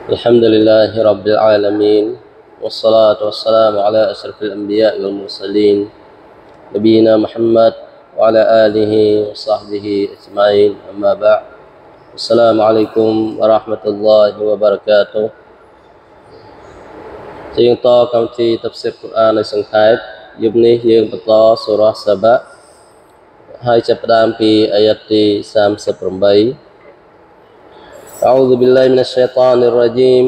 الحمد لله رب العالمين والصلاة والسلام على أشرف الأنبياء والمرسلين نبينا محمد وعلى آله وصحبه أجمعين أما بعد السلام عليكم ورحمة الله وبركاته ជាងតកម្មវិធីតផ្សិរកូរ៉ាននៅសង្ខេបយប់នេះយើងបន្តសូរ៉ាសាបាហើយចាប់ផ្ដើមពីអាយ៉ាតទី38 أعوذ بالله من الشيطان الرجيم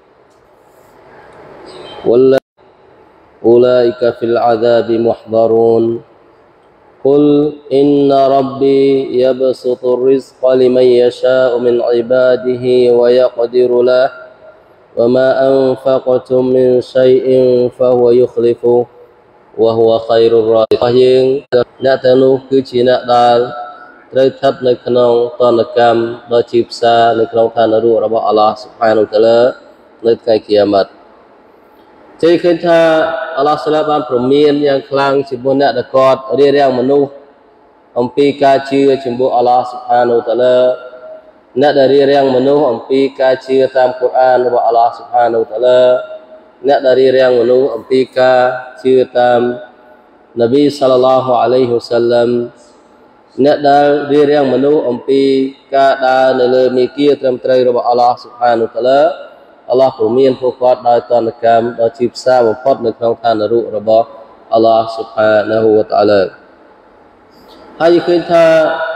أولئك في العذاب محضرون قل إن ربي يبسط الرزق لمن يشاء من عباده ويقدر له وما أنفقتم من شيء فهو يخلفه وهو خير الرازقين អ្នកទាំងនោះគឺជាអ្នកដែលត្រូវស្ថិតនៅក្នុងតនកម្មដ៏ជាផ្សារនៅក្នុងឋាននរករបស់អល់ឡោះស៊ុបហានវតាឡានៅថ្ងៃគីយ៉ាម៉ាត់ជ័យឃើញថាអល់ឡោះស្លាបានព្រមានយ៉ាងខ្លាំងជាមួយអ្នកដែលគាត់រៀបរៀងមនុស្សអំពីការជឿចំពោះអល់ឡោះស៊ុបហានវតាឡាអ្នកដែលរៀបរៀងមនុស្សអំពីការជឿតាមកូរ៉ានរបស់អល់ឡោះស៊ុបហានវតាឡាអ្នកដែលរៀបរៀងមនុស្សអំពីការជឿតាមនប៊ីសល្លឡោះអាឡៃហ៊ីវ៉ាសល្លាមអ្នកដែលរៀបរៀងមនុស្សអំពីការដើរនៅលើមាគ៌ាត្រឹមត្រូវរបស់អល់ឡោះស៊ុបហានវតាឡាអល់ឡោះព្រមានពួកគាត់ដោយតនកម្មដ៏ជាផ្សារបំផុតនៅក្នុងឋាននរករបស់អល់ឡោះស៊ុបហានហូវតាអាឡាហើយឃើញថា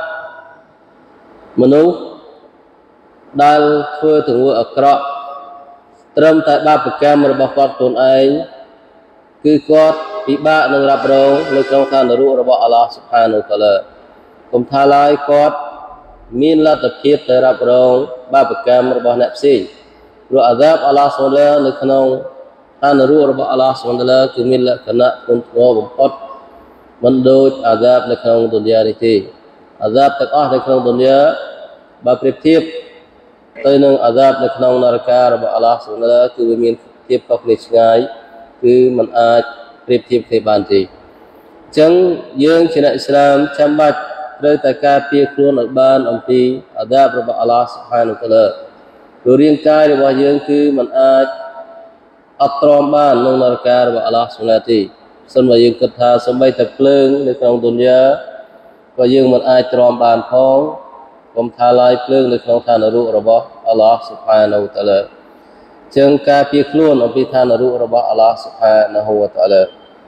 មនុស្សដែលធ្វើទង្វើអាក្រក់ត្រឹមតែបាបកម្មរបស់គាត់ខ្លួនឯងគឺគាត់ពិបាកនឹងរ៉ាប់រងនៅក្នុងឋាននរករបស់អល់ឡោះស៊ុបហានវតាឡាកុំថាឡើយគាត់មានលទ្ធភាពទៅរ៉ាប់រងបាបកម្មរបស់អ្នកផ្សេងព្រោះអាហ្សាបអល់ឡោះស៊ុបហាននៅក្នុងឋាននរករបស់អល់ឡោះស៊ុបហានគឺមានលក្ខណៈធ្ងន់ធ្ងរបំផុតមិនដូចអាហ្សាបនៅក្នុងឌុនយ៉ានេះទេអាហ្សាបទាំងអស់នៅក្នុងឌុនយ៉ាបើប្រៀបធៀបទៅនឹងអាហ្សាបនៅក្នុងនរការបស់អល់ឡោះស៊ុបហានគឺវាមានភាពខុសគ្នាឆ្ងាយគឺมันអាចប្រៀបធៀបគ្នាបានទេអញ្ចឹងយើងជាអ្នកអ៊ីស្លាមចាំបាច់ត្រូវតែការពារខ្លួនឲ្យបានអំពីអាហ្សាបរបស់អល់ឡោះស៊ុបហានវតាឡាព្រោះរាងកាយរបស់យើងគឺมันអាចអត់ទ្រាំបានក្នុងនរការបស់អល់ឡោះស៊ុបហានទេសិនបើយើងគិតថាសូម្បីតែភ្លើងនៅក្នុងឌុនយ៉ាក៏យើងមិនអាចទ្រាំបានផងកុំថាឡើយភ្លើងនៅក្នុងឋាននរករបស់អល់ឡោះស៊ុបហានវតាឡាចឹងការពារខ្លួនអំពីឋាននរករបស់អល់ឡោះស៊ុបហានវតាឡា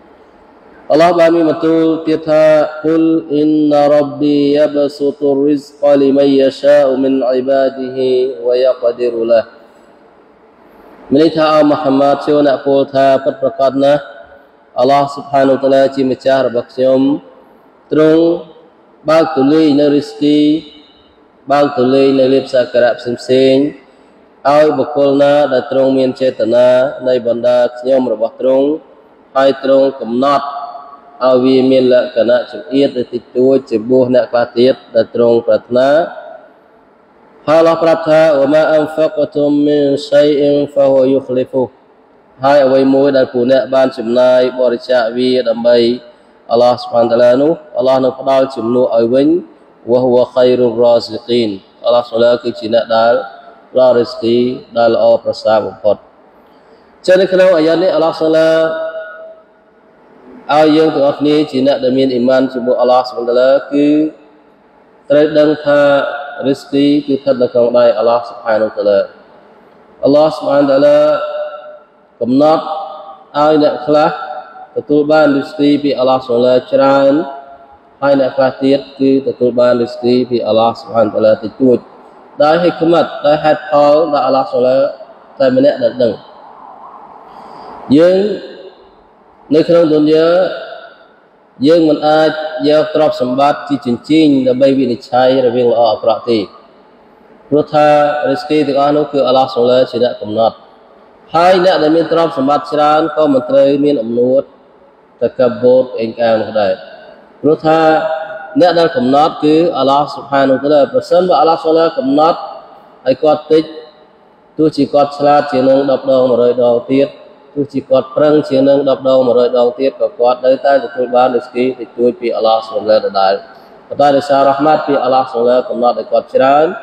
Allah bami betul kita qul inna rabbi yabsutu rizqa liman yasha'u min ibadihi wa yaqdiru lah មានន័យថាអមហាម៉ាត់ចូលអ្នកពោលថាពិតប្រាកដណាស់អល់ឡោះស៊ុបហានវតាឡាជាម្ចាស់របស់ខ្ញុំទ្រង់បើកទូលាយនៅរិស្គីបើកទូលាយនៅលៀបសក្ការៈផ្សេងៗឲ្យបុគ្គលណាដែលទ្រង់មានចេតនានៃបណ្ដាខ្ញុំរបស់ទ្រង់ហើយទ្រង់កំណត់ឲ្យវាមានលក្ខណៈចង្អៀតឬតិចតួចចំពោះអ្នកខ្លះទៀតដែលទ្រង់ប្រាថ្នាហើយអល់ឡោះប្រាប់ថាវ៉ាម៉ាអនហ្វាកតុមមីនឆៃអ៊ីនហ្វាហ៊ូយុខលីហ្វូហើយអ្វីមួយដែលពួកអ្នកបានចំណាយបរិច្ចាគវាដើម្បីអល់ឡោះស៊ុបហានតាឡានោះអល់ឡោះនឹងផ្ដល់ជំនួសឲ្យវិញវ៉ាហ៊ូវខៃរុររ៉ាស៊ីកីនអល់ឡោះស៊ុបហានគឺជាអ្នកដែលផ្ដល់រិស្គីដែលល្អប្រសើរបំផុតចឹងនៅក្នុងអាយ៉ាតនេះអល់ឡោះស៊ុបហានឲ្យយើងទាំងអស់គ្នាជាអ្នកដែលមានអ៊ីម៉ានជាមួយអល់ឡោះស៊ុបហានតាឡាគឺត្រូវដឹងថារិស្គីគឺស្ថិតនៅក្នុងដៃអល់ឡោះស៊ុបហានតាឡាអល់ឡោះស៊ុបហានតាឡាកំណត់ឲ្យអ្នកខ្លះទទួលបានរិស្គីពីអល់ឡោះស៊ុបហានតាឡាច្រើនហើយអ្នកខ្លះទៀតគឺទទួលបានរិស្គីពីអល់ឡោះស៊ុបហានតាឡាតិចតួចដោយហិកម៉ាត់ដោយហេតុផលដែលអល់ឡោះស៊ុបហានតែម្នាក់ដែលដឹងយើងនៅក្នុងឌុនយ៉ាយើងមិនអាចយកទ្រព្យសម្បត្តិជាចិញ្ចៀងដើម្បីវិនិច្ឆ័យរវាងល្អអាក្រក់ទេព្រោះថារិស្គីទាំងអស់នោះគឺអល់ឡោះស៊ុបហានជាអ្នកកំណត់ហើយអ្នកដែលមានទ្រព្យសម្បត្តិច្រើនក៏មិនត្រូវមានអំនួតតកបូតអេងកាងនោះដែរព្រោះថាអ្នកដែលកំណត់គឺអល់ឡោះស៊ុបហានតាឡាប្រសិនបើអល់ឡោះស៊ុបហានកំណត់ឲ្យគាត់តិចទោះជាគាត់ឆ្លាតជាងនឹង10 ដង 100 ដងទៀតទោះជាគាត់ប្រឹងជាងនឹង10 ដង 100 ដងទៀតក៏គាត់នៅតែទទួលបានរិស្គីតិចតួចពីអល់ឡោះស៊ុបហានដដែលប៉ុន្តែដោយសាររ៉ហ្មាត់ពីអល់ឡោះស៊ុបហានកំណត់ឲ្យគាត់ច្រើន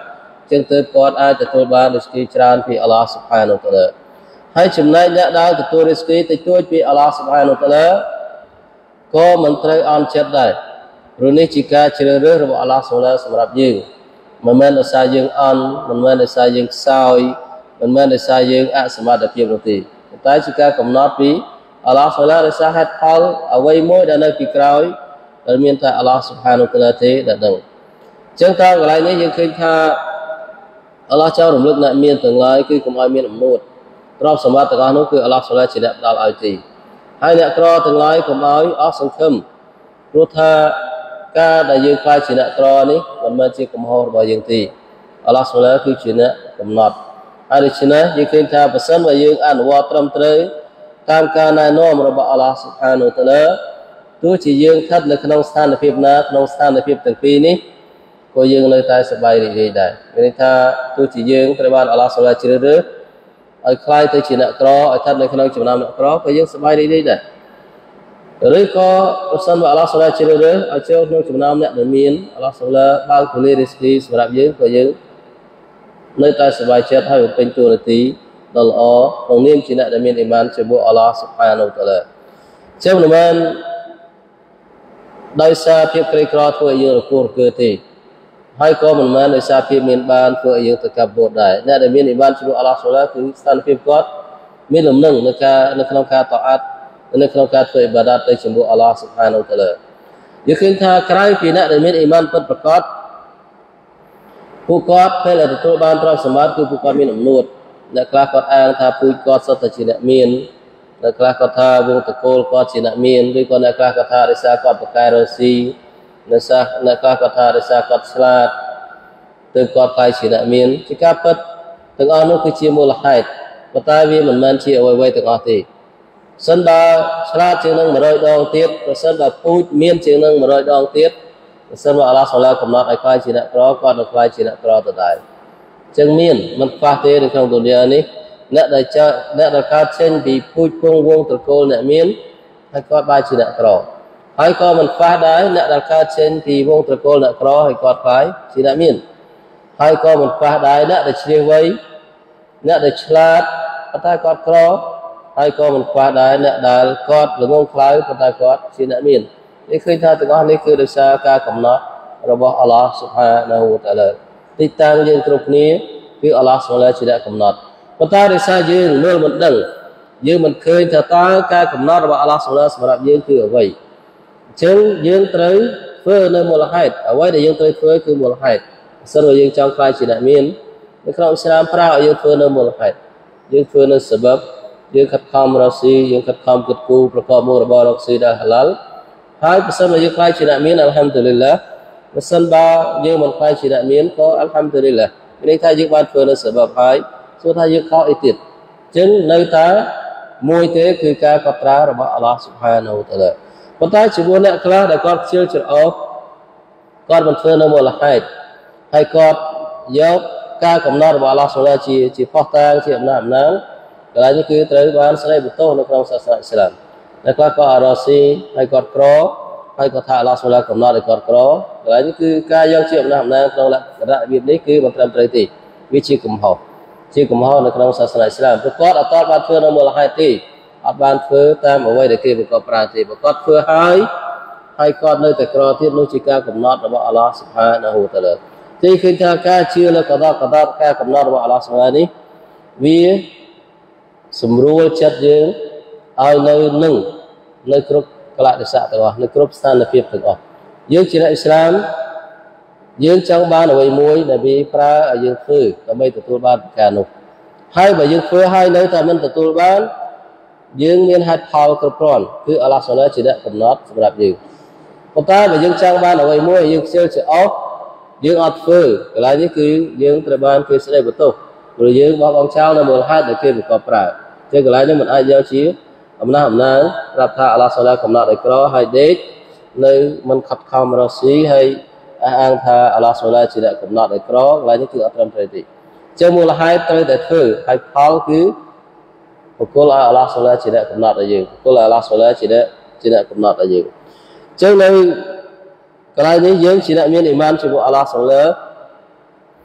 ចឹងទើបគាត់អាចទទួលបានរិស្គីច្រើនពីអល់ឡោះស៊ុបហានវតាឡាហើយចំណែកអ្នកដែលទទួលរិស្គីតិចតួចពីអល់ឡោះស៊ុបហានវតាឡាក៏មិនត្រូវអន់ចិត្តដែរព្រោះនេះជាការជ្រើសរើសរបស់អល់ឡោះស៊ុបហានសម្រាប់យើងមិនមែនដោយសារយើងអន់មិនមែនដោយសារយើងខ្សោយមិនមែនដោយសារយើងអសមត្ថភាពនោះទេតែជាការកំណត់ពីអល់ឡោះស៊ុបហានដោយសារហេតុផលអ្វីមួយដែលនៅពីក្រោយដែលមានតែអល់ឡោះស៊ុបហានវតាឡាទេដែលដឹងចឹងតើកន្លែងនេះយើងឃើញថាអល់ឡោះចង់រំលឹកអ្នកមានទាំងឡាយគឺកុំឲ្យមានអំនួតទ្រព្យសម្បត្តិទាំងអស់នោះគឺអល់ឡោះស៊ុបហានជាអ្នកផ្ដល់ឲ្យទេហើយអ្នកក្រទាំងឡាយកុំឲ្យអស់សង្ឃឹមព្រោះថាការដែលយើងខ្លាចជាអ្នកក្រនេះមិនមែនជាកំហុសរបស់យើងទេអល់ឡោះស៊ុបហានគឺជាអ្នកកំណត់ហើយដូច្នេះយើងឃើញថាបើសិនបើយើងអនុវត្តត្រឹមត្រូវតាមការណែនាំរបស់អល់ឡោះស៊ុបហានវតាឡាទោះជាយើងស្ថិតនៅក្នុងស្ថានភាពណាក្នុងស្ថានភាពទាំងពីរនេះក៏យើងនៅតែសប្បាយរីករាយដែរមានន័យថាទោះជាយើងត្រូវបានអល់ឡោះស៊ុបហានជ្រើសរើសឲ្យខ្លាយទៅជាអ្នកក្រឲ្យស្ថិតនៅក្នុងចំណោមអ្នកក្រក៏យើងសប្បាយរីករាយដែរឬក៏ប្រសិនបើអល់ឡោះស៊ុបហានជ្រើសរើសឲ្យចូលក្នុងចំណោមអ្នកដែលមានអល់ឡោះស៊ុបហានបើកទូលាយរិស្គីសម្រាប់យើងក៏យើងនៅតែសប្បាយចិត្តហើយបំពេញតួនាទីដ៏ល្អក្នុងនាមជាអ្នកដែលមានអ៊ីម៉ានជាមួយអល់ឡោះស៊ុបហានវតាឡាចឹងមិនមែនដោយសារភាពក្រីក្រធ្វើឲ្យយើងរគូរគឺទេហើយក៏មិនមែនដោយសារភាពមានបានធ្វើឲ្យយើងទៅកាប់បូតដែរអ្នកដែលមានអ៊ីម៉ានជាមួយអល់ឡោះស៊ុបហានគឺស្ថានភាពគាត់មានលំនឹងនៅក្នុងការតអាត់នៅក្នុងការធ្វើអ៊ីបាដាតទៅជាមួយអល់ឡោះស៊ុបហានវតាឡាយើងឃើញថាក្រៅពីអ្នកដែលមានអ៊ីម៉ានពិតប្រាកដពួកគាត់ពេលដែលទទួលបានទ្រព្យសម្បត្តិគឺពួកគាត់មានអំនួតអ្នកខ្លះគាត់អាងថាពូជគាត់សុទ្ធតែជាអ្នកមានអ្នកខ្លះគាត់ថាវងតកូលគាត់ជាអ្នកមានឬក៏អ្នកខ្លះគាត់ថារិសាគាត់បកែរ៉ូស៊ីអ្នកខ្លះគាត់ថារិសាគាត់ឆ្លាតទើបគាត់ខ្លាយជាអ្នកមានជាការពិតទាំងអស់នោះគឺជាមូលហេតុប៉ុន្តែវាមិនមែនជាអ្វីៗទាំងអស់ទេសិនបើឆ្លាតជាងនឹង100ដងទៀតប្រសិនបើពូជមានជាងនឹង100ដងទៀតប្រសិនបើអល់ឡោះស៊ុបហានកំណត់ឲ្យខ្លាយជាអ្នកក្រគាត់នឹងខ្លាយជាអ្នកក្រដដែលចឹងមានមិនខ្វះទេនៅក្នុងទុនយ៉ានេះអ្នកដែលកើតចេញពីពូជពងវងត្រកូលអ្នកមានហើយគាត់បែរជាអ្នកក្រហើយក៏មិនខ្វះដែរអ្នកដែលកើតចេញពីវងត្រកូលអ្នកក្រហើយគាត់ខ្លាយជាអ្នកមានហើយក៏មិនខ្វះដែរអ្នកដែលឆ្លៀសវៃអ្នកដែលឆ្លាតប៉ុន្តែគាត់ក្រហើយក៏មិនខ្វះដែរអ្នកដែលគាត់ល្ងងខ្លៅប៉ុន្តែគាត់ជាអ្នកមាននេះឃើញថាទាំងអស់នេះគឺដោយសារការកំណត់របស់អល់ឡោះស៊ុបហានាហ៊ូវតាឡាទីតាំងយើងគ្រប់គ្នាគឺអល់ឡោះស៊ុបហានាជាអ្នកកំណត់ប៉ុន្តែដោយសារយើងមើលមិនដឹងយើងមិនឃើញថាតើការកំណត់របស់អល់ឡោះស៊ុបហានាសម្រាប់យើងគឺអ្វីអញ្ចឹងយើងត្រូវធ្វើនៅមូលហេតុអ្វីដែលយើងត្រូវធ្វើគឺមូលហេតុបើសិនបើយើងចង់ខ្លាយជាអ្នកមាននៅក្នុងអ៊ីស្លាមប្រើឲ្យយើងធ្វើនៅមូលហេតុយើងធ្វើនៅសបបយើងខិតខំរកស៊ីយើងខិតខំគិតគូរប្រកបមុខរបររកស៊ីដែលហាឡាល់ហើយបើសិនបើយើងខ្លាយជាអ្នកមានអัลហាំឌុលីឡាបើសិនបើយើងមិនខ្លាយជាអ្នកមានក៏អัลហាំឌុលីឡាមានន័យថាយើងបានធ្វើនៅសបបហើយសួរថាយើងខកអីទៀតអញ្ចឹងនៅតែមួយទេគឺការកត់ត្រារបស់អល់ឡោះស៊ុបហានាហ៊ូវតាឡាប៉ុន្តែជាមួយអ្នកខ្លះដែលគាត់ខ្ជិលច្រអូសគាត់មិនធ្វើនៅមូលហេតុហើយគាត់យកការកំណត់របស់អល់ឡោះស៊ុបហានាជាផុសតាងជាអំណាចកន្លែងនេះគឺត្រូវបានស្ដីបន្ទោសនៅក្នុងសាសនាអ៊ីស្លាមអ្នកខ្លះក៏អរ៉ាស៊ីហើយគាត់ក្រហើយក៏ថាអល់ឡោះស៊ុបហានាកំណត់ឲ្យគាត់ក្រកន្លែងនេះគឺការយកជាអំណាចក្នុងលក្ខណៈរបៀបនេះគឺមិនត្រឹមត្រូវទេវាជាកំហុសនៅក្នុងសាសនាអ៊ីស្លាមព្រោះគាត់អត់បានធ្វើនៅមូលហេតុទេអត់បានធ្វើតាមអ្វីដែលគេបង្កប់ប្រើទេបើគាត់ធ្វើហើយគាត់នៅតែក្រទៀតនោះជាការកំណត់របស់អល់ឡោះស៊ុបហានាហ៊ូវតាឡាទីឃើញថាការជឿលើកដកការកំណត់របស់អល់ឡោះស៊ុបហានានេះវាសម្រួលចិត្តយើងឲ្យនៅគ្រប់កលៈទេសៈទាំងអស់នៅគ្រប់ស្ថានភាពទាំងអស់យើងជាអ្នកអ៊ីស្លាមយើងចង់បានអ្វីមួយដែលវាប្រើឲ្យយើងធ្វើដើម្បីទទួលបានការនោះហើយបើយើងធ្វើហើយនៅតែមិនទទួលបានយើងមានហេតុផលគ្រប់គ្រាន់គឺអល់ឡោះស៊ុបហានាជាអ្នកកំណត់សម្រាប់យើងប៉ុន្តែបើយើងចង់បានអ្វីមួយយើងខ្ជិលច្រអូសយើងអត់ធ្វើកន្លែងនេះគឺយើងត្រូវបានគេស្ដីបន្ទោសព្រោះយើងបោះបង់ចោលនៅមូលហេតុដែលគេបង្កប់ប្រើចឹងកន្លែងនេះមិនអាចយកជាអំណះអំណាងប្រាប់ថាអល់ឡោះស៊ុបហានាកំណត់ឲ្យក្រហើយដេកនៅមិនខិតខំរកស៊ីហើយអះអាងថាអល់ឡោះស៊ុបហានាជាអ្នកកំណត់ឲ្យក្រកន្លែងនេះគឺអត់ត្រឹមត្រូវទេចឹងមូលហេតុត្រូវតែធ្វើហើយផលគឺបុគ្គលឲ្យអល់ឡោះស៊ុបហានាជាអ្នកកំណត់ឲ្យយើងបុគ្គលឲ្យអល់ឡោះស៊ុបហានាជាអ្នកកំណត់ឲ្យយើងចឹងនៅកន្លែងនេះយើងជាអ្នកមានអ៊ីម៉ានជាមួយអល់ឡោះស៊ុបហានាគឺ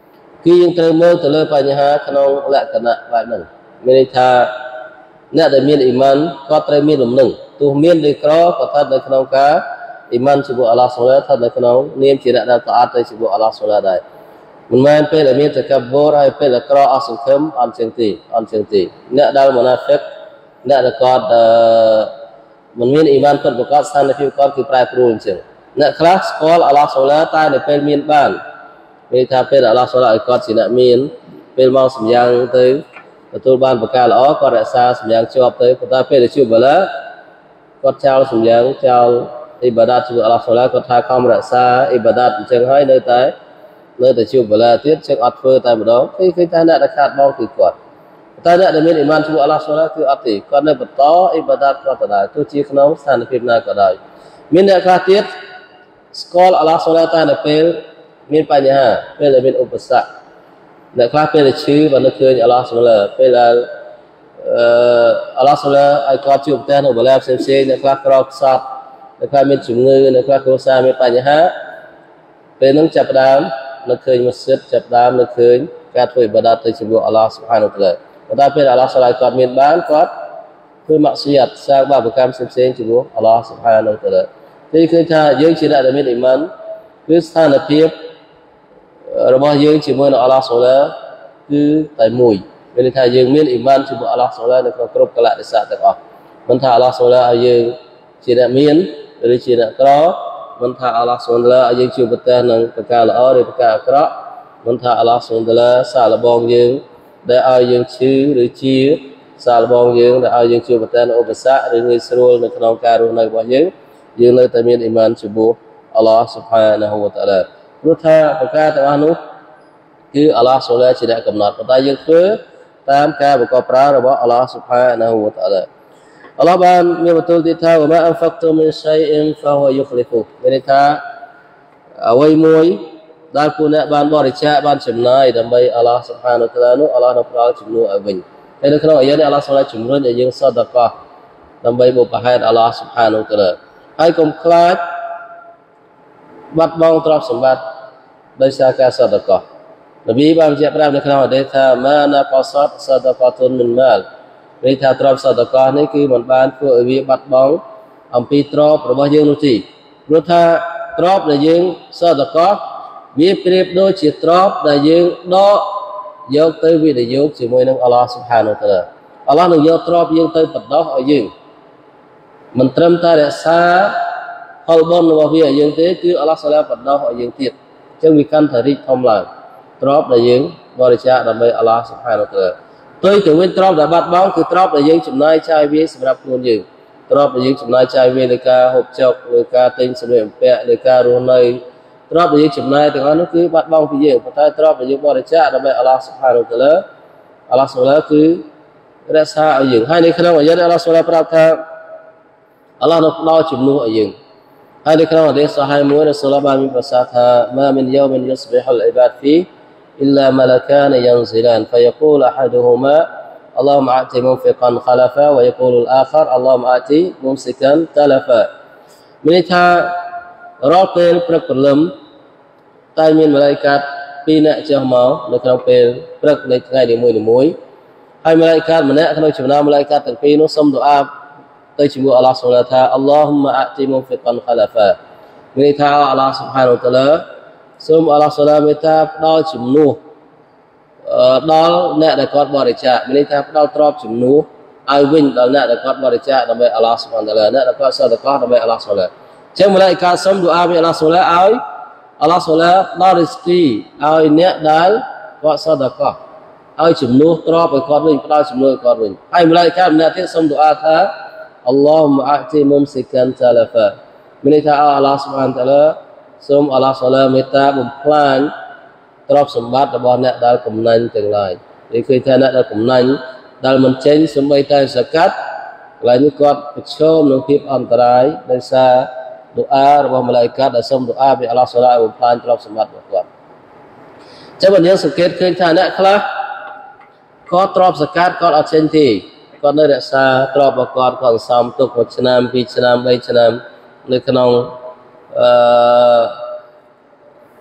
គឺយើងត្រូវមើលទៅលើបញ្ហាក្នុងលក្ខណៈបែបហ្នឹងមានន័យថាអ្នកដែលមានអ៊ីម៉ានគាត់ត្រូវមានលំនឹងទោះមានឬក្រក៏ស្ថិតនៅក្នុងការអ៊ីម៉ានជាមួយអល់ឡោះសុបហានស្ថិតនៅក្នុងនាមជាអ្នកដែលតអាតទៅជាមួយអល់ឡោះសុបហានដែរមិនមែនពេលដែលមានតកបរហើយពេលដែលក្រអស់សង្ឃឹមអត់ចឹងទេអ្នកដែលមុណាហ្វិកអ្នកដែលគាត់មិនមានអ៊ីម៉ានពិតប្រាកដស្ថានភាពគាត់គឺប្រែប្រួលអញ្ចឹងអ្នកខ្លះស្គាល់អល់ឡោះសុបហានតែនៅពេលមានបានមានថាពេលអល់ឡោះសុបហានឲ្យគាត់ជាអ្នកមានពេលមកសម្យ៉ាងទៅទទួលបានប្រការល្អគាត់រក្សាសម្យ៉ាងជាប់ទៅប៉ុន្តែពេលដែលជួបបាឡាគាត់ចោលសម្យ៉ាងចោលអ៊ីបាដាតជាមួយអល់ឡោះសុបហានគាត់ថាខំរក្សាអ៊ីបាដាតអញ្ចឹងហើយនៅតែជួបបាឡាទៀតជឹកអត់ធ្វើតែម្ដងគឺតែអ្នកដែលខាតបង់គឺគាត់តែអ្នកដែលមានអ៊ីម៉ានជាមួយអល់ឡោះសុបហានគឺអត់ទេគាត់នៅបន្តអ៊ីបាដាតគាត់ដដែលទោះជាក្នុងស្ថានភាពណាក៏ដោយមានអ្នកខ្លះទៀតស្គាល់អល់ឡោះសុបហានតែនៅពេលមានបញ្ហាពេលដែលមានឧបសគ្គអ្នកខ្លះពេលដែលឈឺបើនឹកឃើញអល់ឡោះសុបហានពេលដែលអល់ឡោះសុបហានឲ្យគាត់ជួបតែនៅបាឡាផ្សេងអ្នកខ្លះក្រខ្សត់អ្នកខ្លះមានជំងឺអ្នកខ្លះគ្រួសារមានបញ្ហាពេលហ្នឹងចាប់ផ្ដើមនឹកឃើញម៉ាស៊ីតចាប់ផ្ដើមនឹកឃើញការធ្វើអ៊ីបាដាតទៅជាមួយអល់ឡោះសុបហានប៉ុន្តែពេលអល់ឡោះសុបហានគាត់មានបានគាត់ធ្វើម៉ាក់ស៊ីយ៉ាតសាងបាបកម្មផ្សេងជាមួយអល់ឡោះសុបហាននោះទៅគឺឃើញថាយើងជាអ្នកដែលមានអ៊ីម៉ានគឺស្ថានភាពរបស់យើងជាមួយនឹងអល់ឡោះសុបហានគឺតែមួយមានន័យថាយើងមានអ៊ីម៉ានជាមួយអល់ឡោះសុបហាននៅក្នុងគ្រប់កលៈទេសៈទាំងអស់មិនថាអល់ឡោះសុបហានឲ្យយើងជាអ្នកមានឬជាអ្នកក្រមិនថាអល់ឡោះសុបហានឲ្យយើងជួបប្រទះនឹងប្រការល្អឬប្រការអាក្រក់មិនថាអល់ឡោះសុបហានសាកល្បងយើងដែលឲ្យយើងឈឺឬជាសាកល្បងយើងដែលឲ្យយើងជួបប្រទះនឹងឧបសគ្គឬងាយស្រួលនៅក្នុងការរស់នៅរបស់យើងនៅតែមានអ៊ីម៉ានជាមួយអល់ឡោះស៊ុបហានាហ៊ូវតាអាឡាព្រោះថាប្រការទាំងអស់នោះគឺអល់ឡោះស៊ុបហានជាអ្នកកំណត់ប៉ុន្តែយើងធ្វើតាមការប្រកបប្រើរបស់អល់ឡោះស៊ុបហានាហ៊ូវតាអាឡាអល់ឡោះបានមានបន្ទូលទៀតថាវ៉ាម៉ាអនហ្វាក់តុមីនឆៃអ៊ីនហ្វាហ៊ូយុហ្លីហ្វូមានន័យថាអ្វីមួយដែលពួកអ្នកបានបរិច្ចាគបានចំណាយដើម្បីអល់ឡោះស៊ុបហានតាអាឡានោះអល់ឡោះនឹងផ្ដល់ជំនួសឲ្យវិញហើយនៅក្នុងអាយ៉ានេះអល់ឡោះស៊ុបហានជំរុញឲ្យយើងសតកោះដើម្បីបុព្វហេតុអល់ឡោះស៊ុបហានតាអាឡាហើយកុំខ្លាចបាត់បង់ទ្រព្យសម្បត្តិដោយសារការសតកោះនប៊ីបានបញ្ជាក់ប្រាប់នៅក្នុងហឌីសថាម៉ាណាកសតសតកតុនមិនម៉ាល់ន័យថាទ្រព្យសតកោះនេះគឺមិនបានធ្វើឲ្យវាបាត់បង់អំពីទ្រព្យរបស់យើងនោះទេព្រោះថាទ្រព្យដែលយើងសតកោះវាប្រៀបដូចជាទ្រព្យដែលយើងដកយកទៅវិនិយោគជាមួយនឹងអល់ឡោះស៊ុបហានតាអាឡាអល់ឡោះនឹងយកទ្រព្យយើងទៅបណ្ដោះឲ្យយើងមិនត្រឹមតែរក្សាផលបុណ្យរបស់វាឲ្យយើងទេគឺអល់ឡោះស៊ុបហានបណ្ដោះឲ្យយើងទៀតអញ្ចឹងវាកាន់តែរីកធំឡើងទ្រព្យដែលយើងបរិច្ចាគដើម្បីអល់ឡោះស៊ុបហានតាអាឡាផ្ទុយទៅវិញទ្រព្យដែលបាត់បង់គឺទ្រព្យដែលយើងចំណាយចាយវាសម្រាប់ខ្លួនយើងទ្រព្យដែលយើងចំណាយចាយវាលើការហូបចុកលើការទិញសម្លៀកបំពាក់លើការរស់នៅទ្រព្យដែលយើងចំណាយទាំងអស់នោះគឺបាត់បង់ពីយើងប៉ុន្តែទ្រព្យដែលយើងបរិច្ចាគដើម្បីអល់ឡោះស៊ុបហានតាអាឡាអល់ឡោះស៊ុបហានគឺរក្សាឲ្យយើងហើយនៅក្នុងអាយ៉ាតអល់ឡោះស៊ុបហានប្រាប់ថាអល់ឡោះនឹងផ្ដល់ជំនួសឲ្យយើងហើយនៅក្នុងហឌីសសាហីមួយរ៉ាស៊ូលបានមានប្រសាសន៍ថាម៉ាមិនយូមិនយុស្ប៊ីហ៊ុលអ៊ីបាដហ្វីإلا ملكان ينزلان فيقول أحدهما اللهم آت منفقا خلفا ويقول الآخر اللهم آت ممسكا تلفا មានន័យថារាល់ពេលព្រឹកព្រលឹមតែមានម៉ាឡៃកាត2នាក់ចុះមកនៅក្នុងពេលព្រឹកនៃថ្ងៃនីមួយៗហើយម៉ាឡៃកាតម្នាក់ក្នុងចំណោមម៉ាឡៃកាតទាំងពីរនោះសូមដុអាទៅជាមួយអល់ឡោះស៊ុបហានថាអល់ឡោហ៊ុមអាទីមុនហ្វីកានខាឡាហ្វាមានន័យថាអល់ឡោះស៊ុបហានតាអាឡាសូមអល់ឡោះស៊ុបហានមេត្តាផ្ដល់ជំនួសដល់អ្នកដែលគាត់បរិច្ចាគមានន័យថាផ្ដល់ទ្រព្យជំនួសឲ្យវិញដល់អ្នកដែលគាត់បរិច្ចាគដើម្បីអល់ឡោះស៊ុបហានតាអាឡាអ្នកដែលគាត់សតកោះដើម្បីអល់ឡោះស៊ុបហានចឹងម៉ាឡៃកាសូមដុអាពីអល់ឡោះស៊ុបហានឲ្យអល់ឡោះស៊ុបហានដល់រីស្គីឲ្យអ្នកដែលគាត់សតកោះឲ្យជំនួសទ្រព្យឲ្យគាត់វិញផ្ដល់ជំនួសឲ្យគាត់វិញហើយម៉ាឡៃកាម្នាក់ទៀតសូមដុអាថាអល់ឡោហ៊ុមអាទីមុមស៊ីកានតាឡាហ្វាមានន័យថាអល់ឡោះស៊ុបហានតាអាឡាសូមអល់ឡោះស៊ុបហានមេត្តាបំផ្លាញទ្រព្យសម្បត្តិរបស់អ្នកដែលកំណាញ់ទាំងឡាយនេះគឺថាអ្នកដែលកំណាញ់ដែលមិនចេញសម្បីតែសកាត់កន្លែងនេះគាត់ប្រឈមនឹងភាពអន្តរាយដោយសារដុអារបស់ម៉ាឡៃកាតដែលសូមដុអាពីអល់ឡោះស៊ុបហានបំផ្លាញទ្រព្យសម្បត្តិរបស់គាត់ចឹងបើយើងសង្កេតឃើញថាអ្នកខ្លះគាត់ទ្រព្យសកាត់គាត់អត់ចេញទេគាត់នៅរក្សាទ្រព្យរបស់គាត់គាត់សន្សំទុក1ឆ្នាំ2ឆ្នាំ3ឆ្នាំនៅក្នុង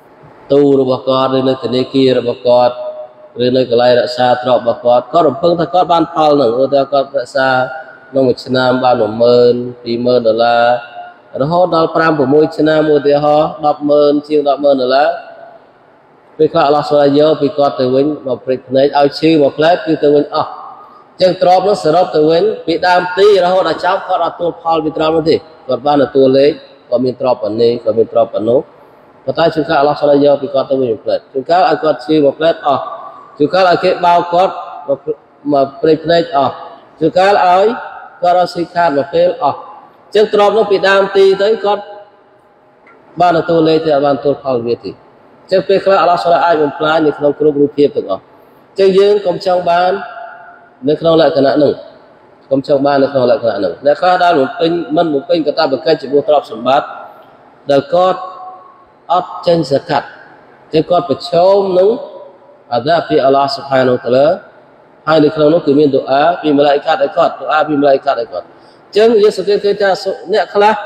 tuរបស់គាត់ឬនៅធនាគាររបស់គាត់ឬនៅកន្លែងរក្សាទ្រព្យរបស់គាត់គាត់រំពឹងថាគាត់បានផលនឹងឧទាហរណ៍គាត់រក្សាក្នុងមួយឆ្នាំបាន10000 $20000រហូតដល់5 6ឆ្នាំឧទាហរណ៍100000ជាង$100,000ពេលខ្លះអល់ឡោះសូឡាយកពីគាត់ទៅវិញមកព្រិចភ្នែកឲ្យឈឺមកផ្លែគឺទៅវិញអស់ចឹងទ្រព្យនោះសរុបទៅវិញពីដើមទីរហូតដល់ចប់គាត់អត់ទទួលផលពីទ្រព្យនោះទេគាត់បានទទួលលេខគាត់មានទ្រព្យប៉ុណ្ណេះគាត់មានទ្រព្យប៉ុណ្ណោះប៉ុន្តែជួនកាលអល់ឡោះសូឡាយកពីគាត់ទៅវិញមកផ្លែជួនកាលឲ្យគាត់ឈឺមកផ្លែអស់ជួនកាលឲ្យគេបោកគាត់មកព្រិចភ្នែកអស់ជួនកាលឲ្យគាត់រកស៊ីខាតមកពេលអស់ចឹងទ្រព្យនោះពីដើមទីទៅគាត់បានទទួលលេខទៅបានទទួលផលវាទេចឹងពេលខ្លះអល់ឡោះសូឡាអាចបំផ្លាញនៅក្នុងគ្រប់រូបភាពទាំងអស់ចឹងយើងកុំចង់បាននៅក្នុងលក្ខណៈនោះកុំចង់បាននៅក្នុងលក្ខណៈនោះអ្នកខ្លះដែលមិនពេញកាតព្វកិច្ចចំពោះទ្រព្យសម្បត្តិដែលគាត់អត់ចេញសកាត់តែគាត់ប្រឈមនឹងអាដាពីអល់ឡោះស៊ុបហានូវតាឡាហើយនៅក្នុងនោះគឺមានដូអាពីម៉ាឡាអ៊ីកាតឲ្យគាត់ដូអាពីម៉ាឡាអ៊ីកាតឲ្យគាត់ចឹងយើងសង្កេតឃើញថាអ្នកខ្លះ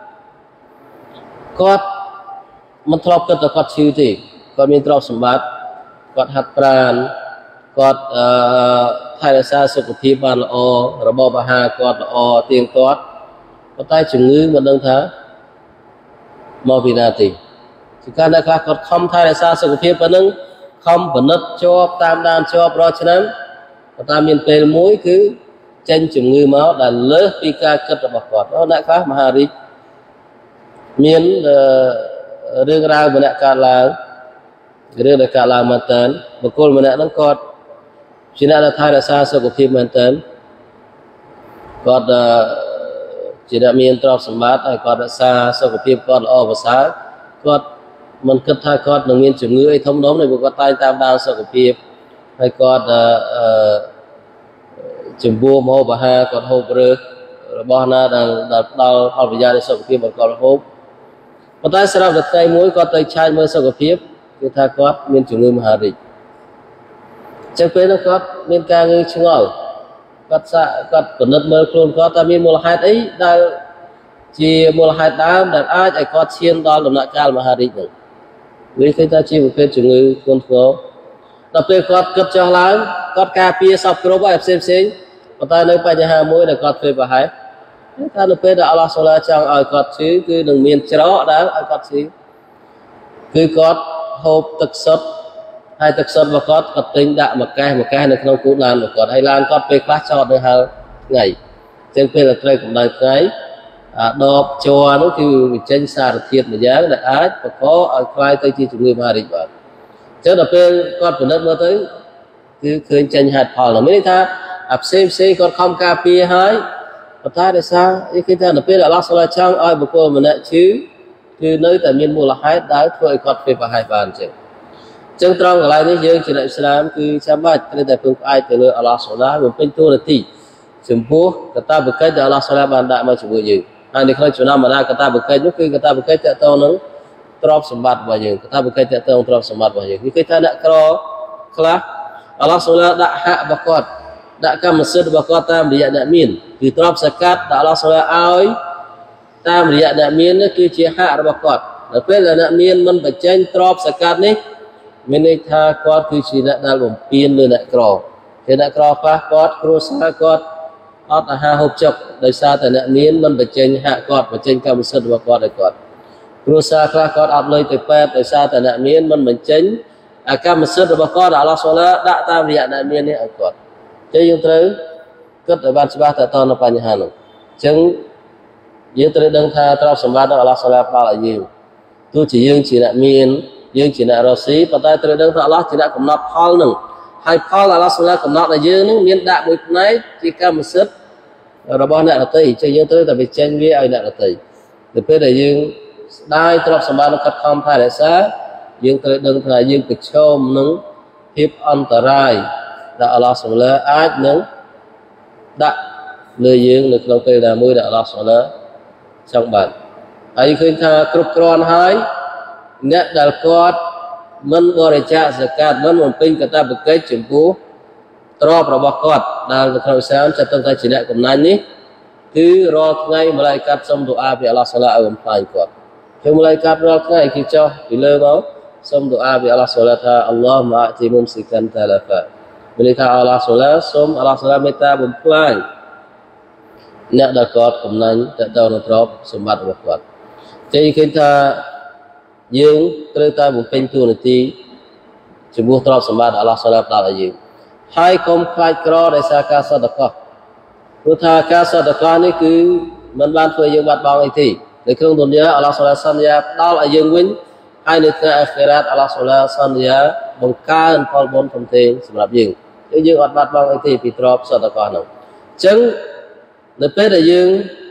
គាត់មិនធ្លាប់គិតថាគាត់ឈឺទេគាត់មានទ្រព្យសម្បត្តិគាត់ហាត់ប្រាណគាត់ថែរក្សាសុខភាពបានល្អរបបអាហារគាត់ល្អទៀងទាត់ប៉ុន្តែជំងឺមិនដឹងថាមកពីណាទេជាការអ្នកខ្លះគាត់ខំថែរក្សាសុខភាពប៉ុណ្ណឹងខំពិនិត្យជាប់តាមដានជាប់រាល់ឆ្នាំប៉ុន្តែមានពេលមួយគឺចេញជំងឺមកដែលលើសពីការគិតរបស់គាត់អ្នកខ្លះមហារីកមានរឿងរ៉ាវម្នាក់កើតឡើងរឿងដែលកើតឡើងមែនតើបុគ្គលម្នាក់ហ្នឹងគាត់ជាអ្នកដែលថែរក្សាសុខភាពមែនតើគាត់ជាអ្នកមានទ្រព្យសម្បត្តិហើយគាត់រក្សាសុខភាពគាត់ល្អប្រសើរគាត់មិនគិតថាគាត់នឹងមានជំងឺអីធំដុំទេព្រោះគាត់តែងតាមដានសុខភាពហើយគាត់ចំពោះម្ហូបអាហារគាត់ហូបរើសរបស់ណាដែលផ្ដល់ផលប្រយោជន៍ដល់សុខភាពរបស់គាត់ហូបប៉ុន្តែស្រាប់តែថ្ងៃមួយគាត់ទៅឆែកមើលសុខភាពគឺថាគាត់មានជំងឺមហារីកចឹងពេលនោះគាត់មានការងឿងឆ្ងល់គាត់ពិនិត្យមើលខ្លួនគាត់ថាមានមូលហេតុអីដែលជាមូលហេតុដើមដែលអាចឲ្យគាត់ឈានដល់ដំណាក់កាលមហារីកនោះវាឃើញថាជាប្រភេទជំងឺធ្ងន់ធ្ងរដល់ពេលគាត់គិតចុះឡើងគាត់ការពារសពគ្រប់ហើយផ្សេងប៉ុន្តែនៅបញ្ហាមួយដែលគាត់ធ្វើប្រហែលថានៅពេលដែលអល់ឡោះសូឡាចង់ឲ្យគាត់ឈឺគឺនឹងមានច្រកដែលឲ្យគាត់ឈឺគឺគាត់ហូបទឹកសុទ្ធហើយទឹកសុទ្ធរបស់គាត់ទិញដាក់មួយកេះនៅក្នុងគូឡានរបស់គាត់ហើយឡានគាត់ពេលខ្លះចតនៅហើថ្ងៃចឹងពេលដែលត្រូវកម្ដៅថ្ងៃដបជ័រនោះគឺវាចេញសារធាតុមួយយ៉ាងដែលអាចបង្កឲ្យក្លាយទៅជាជំងឺមហារីកបាទចឹងដល់ពេលគាត់ពិនិត្យមើលទៅគឺឃើញចេញហេតុផលនោះមានន័យថាផ្សេងគាត់ខំការពារហើយប៉ុន្តែដោយសារគេថាដល់ពេលអល់ឡោះសូឡាចង់ឲ្យបុគ្គលម្នាក់ឈឺគឺនៅតែមានមូលហេតុដែលធ្វើឲ្យគាត់ធ្វើប្រហែលបានចឹងត្រង់កន្លែងនេះយើងជាអ្នកអ៊ីស្លាមគឺចាំបាច់ត្រូវតែពឹងផ្អែកទៅលើអល់ឡោះសូឡាបំពេញតួនាទីចំពោះកាតព្វកិច្ចដែលអល់ឡោះសូឡាបានដាក់មកជាមួយយើងហើយនៅក្នុងចំណោមបណ្ដាកាតព្វកិច្ចនោះគឺកាតព្វកិច្ចទាក់ទងនឹងទ្រព្យសម្បត្តិរបស់យើងកាតព្វកិច្ចទាក់ទងទ្រព្យសម្បត្តិរបស់យើងគឺថាអ្នកក្រខ្លះអល់ឡោះសូឡាដាក់ហាក់របស់គាត់ដាក់កម្មសិទ្ធិរបស់គាត់តាមរយៈអ្នកមានគឺទ្រព្យសកាត់ដែលអល់ឡោះសូឡាឲ្យតាមរយៈអ្នកមាននេះគឺជាហាក់របស់គាត់ដល់ពេលដែលអ្នកមានមិនបញ្ចេញទ្រព្យសកាត់នេះមានន័យថាគាត់គឺជាអ្នកដែលបំពានលើអ្នកក្រជាអ្នកក្រខ្លះគាត់គ្រួសារគាត់អត់អាហារហូបចុកដោយសារតែអ្នកមានមិនបញ្ចេញហាក់គាត់បញ្ចេញកម្មសិទ្ធិរបស់គាត់ឲ្យគាត់គ្រួសារខ្លះគាត់អត់លុយទៅពេទ្យដោយសារតែអ្នកមានមិនបញ្ចេញកម្មសិទ្ធិរបស់គាត់ដែលអល់ឡោះសូឡាដាក់តាមរយៈអ្នកមាននេះឲ្យគាត់ចឹងយើងត្រូវគិតឲ្យបានច្បាស់តើតើនៅបញ្ហានោះចឹងយើងត្រូវដឹងថាទ្រព្យសម្បត្តិរបស់អល់ឡោះសូឡាផ្ដល់ឲ្យយើងទោះជាយើងជាអ្នកមានយើងជាអ្នករស់ស៊ីប៉ុន្តែត្រូវដឹងថាអល់ឡោះជាអ្នកកំណត់ផលនឹងហើយផលអល់ឡោះសូឡាកំណត់ឲ្យយើងនឹងមានដាក់មួយផ្នែកជាកម្មសិទ្ធិរបស់អ្នកដទៃចឹងយើងត្រូវតែបញ្ចេញវាឲ្យអ្នកដទៃទៅពេលដែលយើងស្ដាយទ្រព្យសម្បត្តិគាត់ខំថែរក្សាយើងត្រូវដឹងថាយើងប្រឈមនឹងភាពអន្តរាយដែលអល់ឡោះសូឡាអាចនឹងដាក់លើយើងនៅក្នុងពេលណាមួយដែលអល់ឡោះសូឡាចង់បានហើយឃើញថាគ្រប់គ្រាន់ហើយអ្នកដែលគាត់មិនបរិច្ចាគហ្សាកាតមិនបំពេញកាតព្វកិច្ចចំពោះទ្រព្យរបស់គាត់ដែលនៅក្នុងឥស្លាមចាត់ទុកថាជាអ្នកកំណាញ់នេះគឺរាល់ថ្ងៃម៉ាឡាអ៊ីកាត់សុំទូអាពីអល់ឡោះសូឡាឲ្យបំផ្លាញគាត់គឺម៉ាឡាអ៊ីកាត់រាល់ថ្ងៃគេចុះពីលើមកសូមទូអាពីអល់ឡោះសូឡាថាអល់ឡោះម៉ាទីមុំស៊ីកាន់តាឡាហ្វាមានន័យថាអល់ឡោះសូឡាសូមអល់ឡោះសូឡាមេត្តាបំផ្លាញអ្នកដែលគាត់កំណាញ់ទៅដល់នៅទ្រព្យសម្បត្តិរបស់គាត់ចឹងឃើញថាយើងត្រូវតែបំពេញតួនាទីចំពោះទ្រព្យសម្បត្តិអល់ឡោះសូឡាផ្ដល់ឲ្យយើងហើយកុំខ្លាចក្រដោយសារការសតកោព្រោះថាការសតកោនេះគឺមិនបានធ្វើយើងបាត់បង់អីទេនៅក្នុងទុនយ៉ាអល់ឡោះសូឡាសន្យាផ្ដល់ឲ្យយើងវិញហើយនៅថ្ងៃអាខិរ៉ាតអល់ឡោះសូឡាសន្យាបង្កើនផលបុណ្យធំធេងសម្រាប់យើងយើងអត់បាត់បង់អីទេពីទ្រព្យសតកោនោះអញ្ចឹងនៅពេលដែលយើង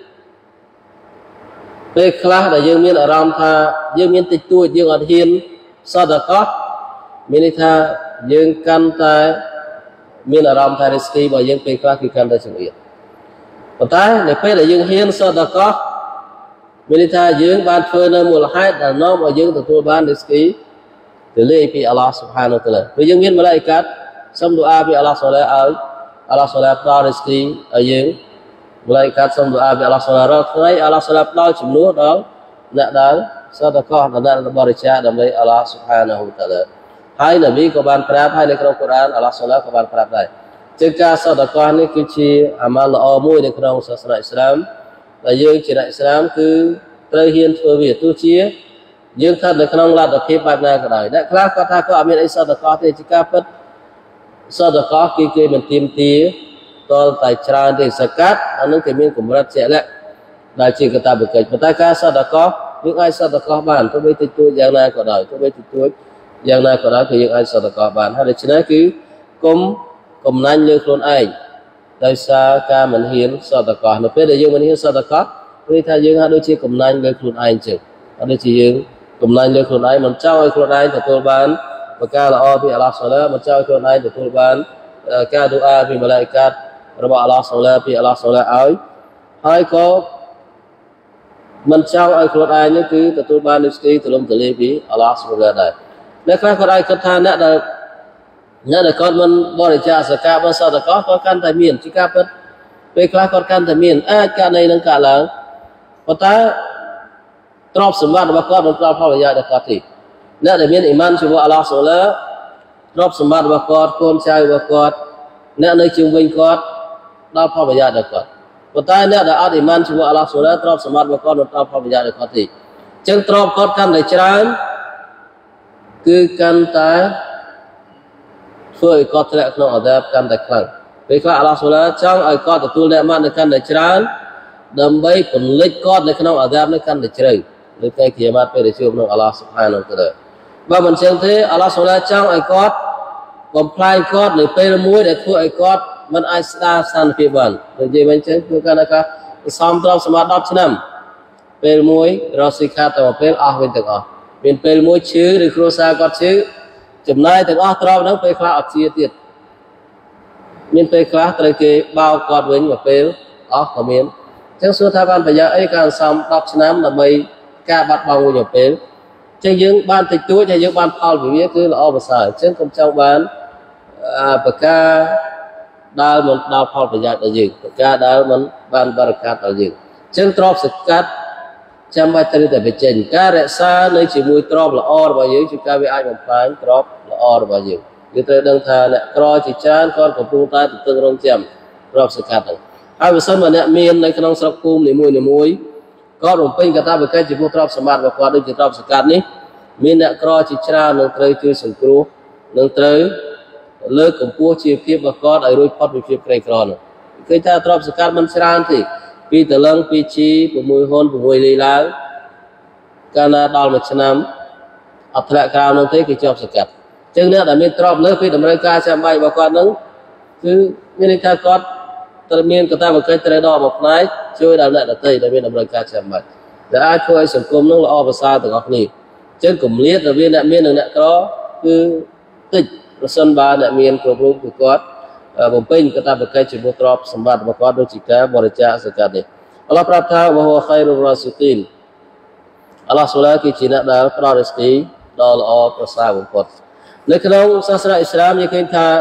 ពេលខ្លះដែលយើងមានអារម្មណ៍ថាយើងមានតិចតួចយើងអត់ហ៊ានសតកោមានន័យថាយើងកាន់តែមានអារម្មណ៍ថារីស្គីរបស់យើងពេលខ្លះគឺកាន់តែចង្អៀតប៉ុន្តែនៅពេលដែលយើងហ៊ានសតកោមានន័យថាយើងបានធ្វើនៅមូលហេតុដែលនាំឲ្យយើងទទួលបានរីស្គីទៅលើពីអល់ឡោះស៊ុបហានវតាឡាពេលយើងមានម៉ាឡាអ៊ីកាត់សូមទូអាពីអល់ឡោះសូឡាឲ្យអល់ឡោះសូឡាផ្ដល់រីស្គីឲ្យយើងម៉ាឡាអ៊ីកាត់សូមទូអាពីអល់ឡោះសូឡារាល់ថ្ងៃអល់ឡោះសូឡាផ្ដល់ជំនួសដល់អ្នកដែលសតកោដល់អ្នកបរិច្ចាគដើម្បីអល់ឡោះស៊ុបហានវតាឡាហើយនប៊ីក៏បានប្រាប់ហើយនៅក្នុងកូរ៉ានអល់ឡោះសូឡាក៏បានប្រាប់ដែរជាការសតកោនេះគឺជាអាម៉ាល់ល្អមួយនៅក្នុងសាសនាអ៊ីស្លាមដែលយើងជាអ្នកអ៊ីស្លាមគឺត្រូវហ៊ានធ្វើវាទោះជាយើងស្ថិតនៅក្នុងលទ្ធភាពបែបណាក៏ដោយអ្នកខ្លះគាត់ថាគាត់អត់មានអីសតកោទេជាការពិតសតកោគេមិនទាមទារតលតែច្រើនទេសកាត់អានឹងគេមានកម្រិតជាក់លាក់ដែលជាកតាបកិច្ចប៉ុន្តែការសតកោយើងអាចសតកោបានទោះបីតិចតួចយ៉ាងណាក៏ដោយទោះបីតិចតួចយ៉ាងណាក៏ដោយគឺយើងអាចសតកោបានហើយដូច្នេះគឺគុំកំណាញ់លើខ្លួនឯងដោយសារការមិនហ៊ានសតកោនៅពេលដែលយើងមិនហ៊ានសតកោគឺថាយើងហាក់ដូចជាកំណាញ់លើខ្លួនឯងចឹងហាក់ដូចជាយើងកំណាញ់លើខ្លួនឯងមិនចង់ឲ្យខ្លួនឯងទទួលបានប្រការល្អពីអល់ឡោះសូឡាមិនចង់ឲ្យខ្លួនឯងទទួលបានការទូអាពីម៉ាឡាអ៊ីកាត់របស់អល់ឡោះសូឡាពីអល់ឡោះសូឡាឲ្យហើយក៏មិនចង់ឲ្យខ្លួនឯងនេះគឺទទួលបានរីស្គីទូលំទូលាយពីអល់ឡោះសូឡាដែរអ្នកខ្លះក៏អាចគិតថាអ្នកដែលគាត់មិនបរិច្ចាគសកាមិនសតកោក៏កាន់តែមានជាការពិតពេលខ្លះគាត់កាន់តែមានអាចករណីនឹងកើតឡើងប៉ុន្តែទ្រព្យសម្បត្តិរបស់គាត់មិនផ្ដល់ផលប្រយោជន៍ដល់គាត់ទេអ្នកដែលមានអ៊ីម៉ានជាមួយអល់ឡោះសូឡាទ្រព្យសម្បត្តិរបស់គាត់កូនចៅរបស់គាត់អ្នកនៅជុំវិញគាត់ដល់ផលប្រយោជន៍ដល់គាត់ប៉ុន្តែអ្នកដែលអត់អ៊ីម៉ានជាមួយអល់ឡោះសូឡាទ្រព្យសម្បត្តិរបស់គាត់មិនផ្ដល់ផលប្រយោជន៍ដល់គាត់ទេអញ្ចឹងទ្រព្យគាត់កាន់តែច្រើនគឺកាន់តែធ្វើឲ្យគាត់ធ្លាក់ក្នុងអាដាបកាន់តែខ្លាំងពេលខ្លះអល់ឡោះសូឡាចង់ឲ្យគាត់ទទួលអ្នកម៉ាត់នៅកាន់តែច្រើនដើម្បីពន្លិចគាត់នៅក្នុងអាដាបនេះកាន់តែជ្រៅនៅថ្ងៃគីយ៉ាម៉ាត់ពេលដែលជួបនឹងអល់ឡោះស៊ុបហានវតាឡាបើមិនចឹងទេអល់ឡោះសូឡាចង់ឲ្យគាត់បំផ្លាញគាត់នៅពេលមួយដែលធ្វើឲ្យគាត់មិនអាចស្ដារស្ថានភាពបានដូចនិយាយមិនចឹងគឺគាត់ថាសំទ្រព្យសម្បត្តិ10ឆ្នាំពេលមួយរកស៊ីខាតទៅពេលអស់វិញទាំងអស់មានពេលមួយឈឺឬគ្រួសារគាត់ឈឺចំណាយទាំងអស់ទ្រព្យហ្នឹងពេលខ្លះអត់ជាទៀតមានពេលខ្លះត្រូវគេបោកគាត់វិញមកពេលអស់ក៏មានអញ្ចឹងសួរថាបានប្រយោជន៍អីការសំ10ឆ្នាំដើម្បីការបាត់បង់វិញមកពេលអញ្ចឹងយើងបានតិចតួចហើយយើងបានផលពីវាគឺល្អប្រសើរអញ្ចឹងកុំចង់បានប្រការដែលមិនដល់ផលប្រយោជន៍ដល់យើងប្រការដែលមិនបានបរិកាត់ដល់យើងអញ្ចឹងទ្រព្យសកាត់ចាំបាច់ត្រូវតែបញ្ចេញការរក្សានៅជាមួយទ្រព្យល្អរបស់យើងជាការវាអាចបំផ្លាញទ្រព្យល្អរបស់យើងយើងត្រូវដឹងថាអ្នកក្រជាច្រើនគាត់កំពុងតែទន្ទឹងរង់ចាំទ្រព្យសកាត់ហ្នឹងហើយបើសិនមកអ្នកមាននៅក្នុងស្រុកភូមិនីមួយគាត់បំពេញកាតព្វកិច្ចចំពោះទ្រព្យសម្បត្តិរបស់គាត់ដូចជាទ្រព្យសកាត់នេះមានអ្នកក្រជាច្រើននឹងត្រូវជួយសង្គ្រោះនឹងត្រូវលើកកម្ពស់ជីវភាពរបស់គាត់ឲ្យរួចផុតពីភាពក្រីក្រនោះគឺថាទ្រព្យសកាត់មិនច្រើនទេ2តលឹង2ជី6ហ៊ុន6លីឡើងកាលណាដល់មួយឆ្នាំអត់ធ្លាក់ក្រៅនោះទេគេជាប់សកាត់អញ្ចឹងអ្នកដែលមានទ្រព្យលើសពីតម្រូវការចាំបាច់របស់គាត់នឹងគឺមានន័យថាគាត់ត្រូវមានកាតព្វកិច្ចត្រូវដកមកផ្នែកជួយដល់អ្នកដទៃដែលមានតម្រូវការចាំបាច់ដែលអាចធ្វើឲ្យសង្គមនឹងល្អប្រសើរទាំងអស់គ្នាអញ្ចឹងគម្លាតរវាងអ្នកមាននិងអ្នកក្រគឺតិចប្រសិនបើអ្នកមានគ្រប់រូបគឺគាត់បំពេញកាតព្វកិច្ចចំពោះទ្រព្យសម្បត្តិរបស់គាត់ដូចជាការបរិច្ចាគសកាត់នេះអល់ឡោះប្រាប់ថាវហូខៃរុរ៉ាស៊ីទីនអល់ឡោះសូឡាគឺជាអ្នកដែលផ្ដល់រីស្គីដ៏ល្អប្រសើរបំផុតនៅក្នុងសាសនាអ៊ីស្លាមយើងឃើញថា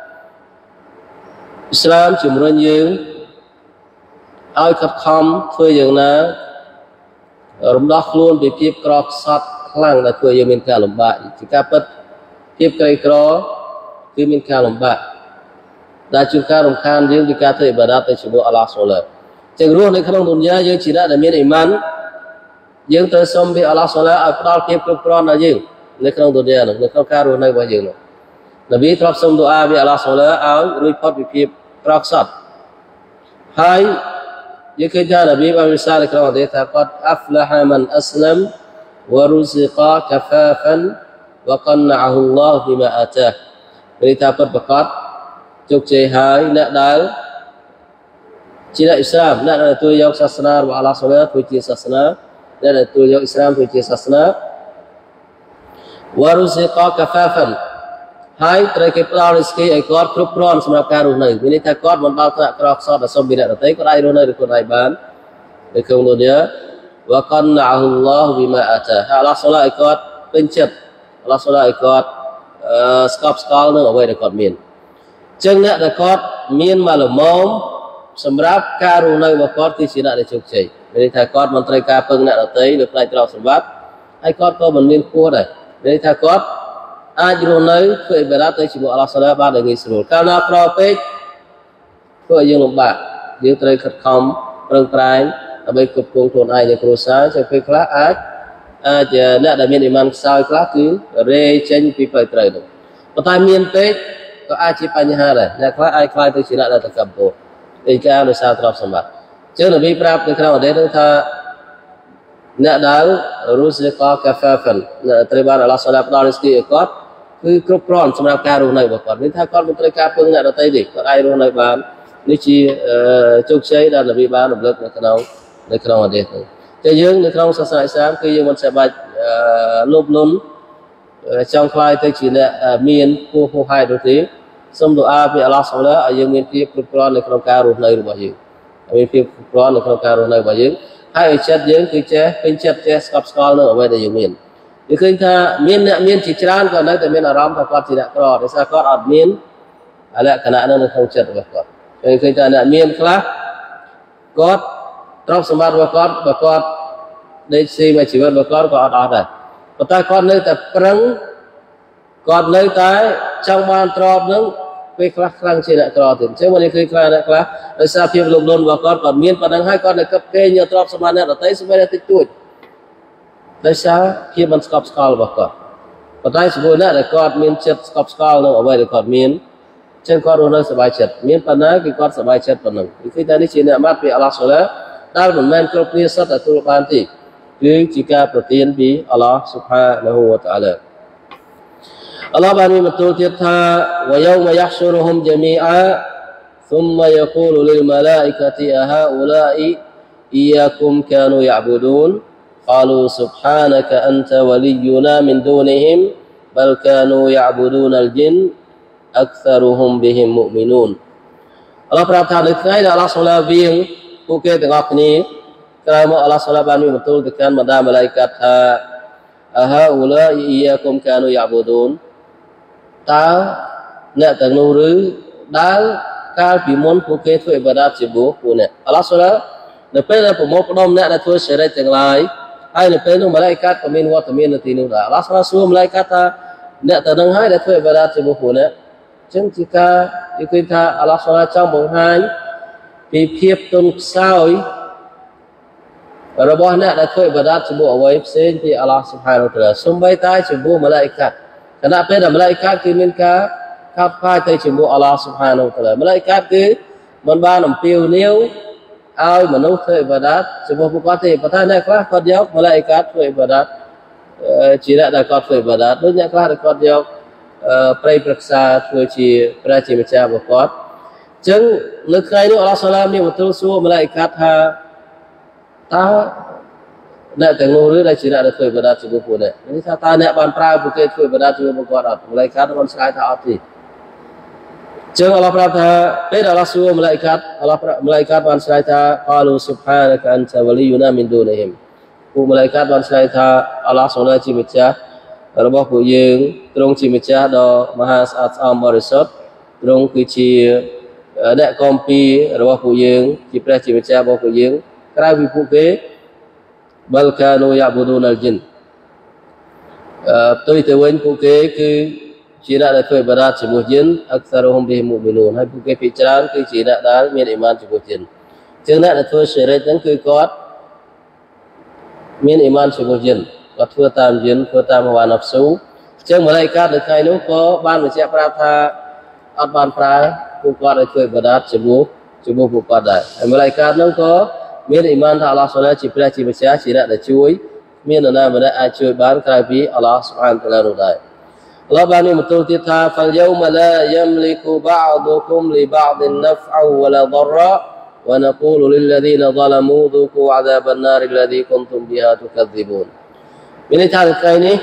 អ៊ីស្លាមជំរុញយើងឲ្យខិតខំធ្វើយ៉ាងណារំដោះខ្លួនពីភាពក្រខ្សត់ខ្លាំងដែលធ្វើយើងមានការលំបាកជាការពិតភាពក្រីក្រគឺមានការលំបាកដែលជួនកាលរំខានយើងពីការធ្វើអ៊ីបាដាតទៅជាមួយអល់ឡោះសូឡាចឹងរស់នៅក្នុងឌុនយ៉ាយើងជាអ្នកដែលមានអ៊ីម៉ានយើងត្រូវសុំពីអល់ឡោះសូឡាឲ្យផ្ដល់ភាពគ្រប់គ្រាន់ដល់យើងនៅក្នុងឌុនយ៉ានោះនៅក្នុងការរស់នៅរបស់យើងនោះនប៊ីទ្រព្យសុំឌូអាពីអល់ឡោះសូឡាឲ្យរួចផុតពីភាពក្រខ្សត់ហើយយើងឃើញថានប៊ីបានវិសាលក្នុងហឌីសថាគាត់អាហ្វឡាហាមិនអស្លាមវរុស៊ីកាកាហ្វាហ្វានវកណអ៊ុលឡោះប៊ីម៉ាអាតានេះថាពិតប្រាកដជោគជ័យហើយអ្នកដែលជាអ្នកអ៊ីស្លាមអ្នកដែលទទួលយកសាសនារបស់អល់ឡោះសូឡាធ្វើជាសាសនាអ្នកដែលទទួលយកអ៊ីស្លាមធ្វើជាសាសនាវរុស៊ីកាកាហ្វាហ្វានហើយត្រូវគេផ្ដល់រីស្គីឲ្យគាត់គ្រប់គ្រាន់សម្រាប់ការរស់នៅមានន័យថាគាត់មិនដល់ថ្នាក់ក្រខ្សត់ដល់សុំពីអ្នកដទៃគាត់អាចរស់នៅដោយខ្លួនឯងបាននៅក្នុងឌុនយ៉ាវកណអ៊ុលឡោះប៊ីម៉ាអាតាហើយអល់ឡោះសូឡាឲ្យគាត់ពេញចិត្តអល់ឡោះសូឡាឲ្យគាត់ស្កប់ស្កល់នឹងអ្វីដែលគាត់មានចឹងអ្នកដែលគាត់មានមកលមមសម្រាប់ការរស់នៅរបស់គាត់គឺជាអ្នកដែលជោគជ័យមានន័យថាគាត់មិនត្រូវការពឹងអ្នកដទៃលើផ្នែកទ្រព្យសម្បត្តិហើយគាត់ក៏មិនមានគួរដែរមានន័យថាគាត់អាចរស់នៅធ្វើអ៊ីបាដាតទៅជាមួយអល់ឡោះសូឡាបានដោយងាយស្រួលកាលណាប្រពេកធ្វើឲ្យយើងលំបាកយើងត្រូវខិតខំប្រឹងប្រែងដើម្បីគ្រប់គ្រងខ្លួនឯងនិងគ្រួសារចឹងពេលខ្លះអាចអ្នកដែលមានអ៊ីម៉ានខ្សោយខ្លះគឺរេចេញពីផ្លូវត្រូវនោះប៉ុន្តែមានពេកក៏អាចជាបញ្ហាដែរអ្នកខ្លះអាចខ្លាយទៅជាអ្នកដែលតកបោឯកាដោយសារទ្រព្យសម្បត្តិចឹងនប៊ីប្រាប់នៅក្នុងហឌីសនោះថាអ្នកដែលរុស្ស៊ីកាកាហ្វាហ្វិនត្រូវបានអល់ឡោះសូឡាផ្ដល់រីស្គីឲ្យគាត់គឺគ្រប់គ្រាន់សម្រាប់ការរស់នៅរបស់គាត់មានថាគាត់មិនត្រូវការពឹងអ្នកដទៃទេគាត់អាចរស់នៅបាននេះជាជោគជ័យដែលនប៊ីបានរំលឹកនៅក្នុងហឌីសនោះតែយើងនៅក្នុងសាសនាអ៊ីស្លាមគឺយើងមិនចាំបាច់លោភលន់ចង់ខ្លាយទៅជាអ្នកមានពោះហួសហេតុនោះទេសូមឌូអាពីអល់ឡោះសូឡាឲ្យយើងមានភាពគ្រប់គ្រាន់នៅក្នុងការរស់នៅរបស់យើងមានភាពគ្រប់គ្រាន់នៅក្នុងការរស់នៅរបស់យើងហើយឲ្យចិត្តយើងគឺចេះពេញចិត្តចេះស្កប់ស្កល់នៅអ្វីដែលយើងមានយើងឃើញថាមានអ្នកមានជាច្រើនក៏នៅតែមានអារម្មណ៍ថាគាត់ជាអ្នកក្រដោយសារគាត់អត់មានលក្ខណៈនៅក្នុងចិត្តរបស់គាត់យើងឃើញថាអ្នកមានខ្លះគាត់ទ្រព្យសម្បត្តិរបស់គាត់បើគាត់ដេកស៊ីមួយជីវិតរបស់គាត់ក៏អត់អស់ដែរប៉ុន្តែគាត់នៅតែប្រឹងគាត់នៅតែចង់បានទ្រព្យនឹងពេលខ្លះខ្លាំងជាអ្នកក្រទៀតអញ្ចឹងមកនេះគឺខ្លះអ្នកខ្លះដោយសារភាពលោភលន់របស់គាត់មានប៉ុណ្ណឹងហើយគាត់នៅកឹបគេយកទ្រព្យសម្បត្តិអ្នកដទៃស្បែកតិចតួចដោយសារភាពមិនស្កប់ស្កល់របស់គាត់ប៉ុន្តែជាមួយអ្នកដែលគាត់មានចិត្តស្កប់ស្កល់នឹងអ្វីដែលគាត់មានចឹងគាត់រស់នៅសប្បាយចិត្តមានប៉ុណ្ណាគឺគាត់សប្បាយចិត្តប៉ុណ្ណឹងគឺថានេះជាអ្នកមាត់ពីអល់ឡោះសូឡាដែលមិនមែនគ្រប់គ្នាសុទ្ធតែទទួលបានទេគឺជាការប្រទានពីអល់ឡោះស៊ុបហានាហ៊ូវតាអាឡាអល់ឡោះបានមានបន្ទូលទៀតថាវយមយះស៊ុរុហុំជមីអា ثم يقول للملائكة أهؤلاء إياكم كانوا يعبدون قالوا سبحانك أنت ولينا من دونهم بل كانوا يعبدون الجن أكثرهم بهم مؤمنون អល់ឡោះប្រាប់ថានៅថ្ងៃដែលអល់ឡោះសូឡាវាងពួកគេទាំងអស់គ្នាក្រោយមកអល់ឡោះសូឡាបានមានបន្ទូលទៅកាន់បណ្ដាម៉ាឡៃកាត់ថាអហាអ៊ូឡាអ៊ីយ៉ាគុំកានូយ៉ាប៊ូឌូនតើអ្នកទាំងនោះឬដែលកាលពីមុនពួកគេធ្វើអ៊ីបាដាតជាមួយពួកអ្នកអល់ឡោះសូឡានៅពេលដែលប្រមូលផ្ដុំអ្នកដែលធ្វើសិរិកទាំងឡាយហើយនៅពេលនោះម៉ាឡៃកាត់ក៏មានវត្តមាននៅទីនោះដែរអល់ឡោះសូឡាសួរម៉ាឡៃកាត់ថាអ្នកទាំងនោះហើយដែលធ្វើអ៊ីបាដាតជាមួយពួកអ្នកអញ្ចឹងជាការនិយាយថាអល់ឡោះសូឡាចង់បង្ហាញពីភាពទន់ខ្សោយរបស់អ្នកដែលធ្វើអ៊ីបាដាតជាមួយអ្វីផ្សេងពីអល់ឡោះស៊ុបហានវតាអាឡាសូម្បីតែជាមួយម៉ាឡៃកាត់ខណៈពេលដែលម៉ាឡៃកាត់គឺមានការខោតខ្វាយទៅជាមួយអល់ឡោះស៊ុបហានវតាអាឡាម៉ាឡៃកាត់គឺមិនបានអំពាវនាវឲ្យមនុស្សធ្វើអ៊ីបាដាតជាមួយពួកគាត់ទេប៉ុន្តែអ្នកខ្លះគាត់យកម៉ាឡៃកាត់ធ្វើអ៊ីបាដាតជាអ្នកដែលគាត់ធ្វើអ៊ីបាដាតដូចអ្នកខ្លះដែលគាត់យកប្រៃប្រឹក្សាធ្វើជាព្រះជាម្ចាស់របស់គាត់អញ្ចឹងនៅថ្ងៃនេះអល់ឡោះសូឡាមានបន្ទូលសួរម៉ាឡៃកាត់ថាតើអ្នកទាំងនោះឬដែលជាអ្នកដែលធ្វើអ៊ីបាដាតជាមួយពួកអ្នកនេះថាតើអ្នកបានប្រើពួកគេធ្វើអ៊ីបាដាតជាមួយពួកគាត់អត់ម៉ាឡៃកាត់បានឆ្លើយថាអត់ទេចឹងអល់ឡោះប្រាប់ថាពេលអល់ឡោះសួរម៉ាឡៃកាត់អល់ឡោះម៉ាឡៃកាត់បានឆ្លើយថាកាលូស៊ុបហានកាអន្តវលីយូណាមីនឌូនហ៊ីមពួកម៉ាឡៃកាត់បានឆ្លើយថាអល់ឡោះសូឡាជាម្ចាស់របស់ពួកយើងទ្រង់ជាម្ចាស់ដ៏មហាស្អាតស្អំបរិសុទ្ធទ្រង់គឺជាអ្នកគំពីរបស់ពួកយើងជាព្រះជាម្ចាស់របស់ពួកយើងក្រៅពីពួកគេបលកានូយ៉ាប៊ូឌូនអលជីន tôi từ bên phụ kế cứ chỉ đã là thuê bà đạt chỉ một dân aksarohum bihim mu'minun hay phụ kế bị trán cứ chỉ đã miền iman chỉ một dân chứ đã là thuê sẽ ra chẳng cứ có miền iman chỉ một dân có thuê tam hoa nafsu chứ mà lại các được hai lúc có ban mình sẽ pra tha ăn ban pra phụ có để thuê bà đạt chỉ một phụ có đại mà lại các nó có miền iman Allah Subhanahu chỉ pra chỉ baca chỉ đã chuối miền nào mà ai chuối bán cái vì Allah Subhanahu wa taala rồi Allah bani betul kita fal yawma la yamliku ba'dukum li ba'din naf'an wa la dharra wa naqulu lil ladzina zalamu dhuqu 'adhaban nar alladhi kuntum biha tukadzibun. Ini cara ini